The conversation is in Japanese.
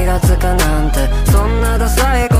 気がつくなんて、そんなダサい